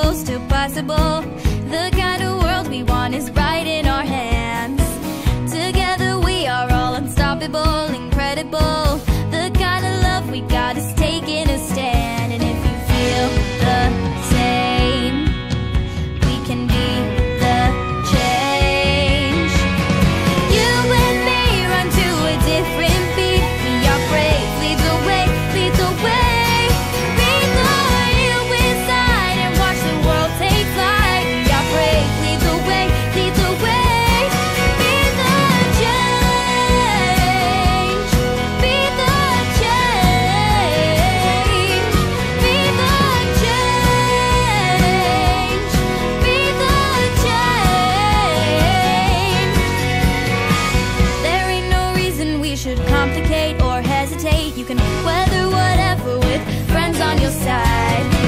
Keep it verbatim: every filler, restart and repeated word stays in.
close to possible. The kind of world we want is right in our hands. Together we are all unstoppable, incredible. The kind of love we got is taking a stand. And if you feel the same, we can be the change. You and me run to a different beat. We are brave, lead the way, lead the way. Be the you inside and watch the world take flight. We are brave, lead the way, lead the way. Be the change, be the change, be the change, be the change. There ain't no reason we should complicate or hesitate. You can weather whatever with friends on your side.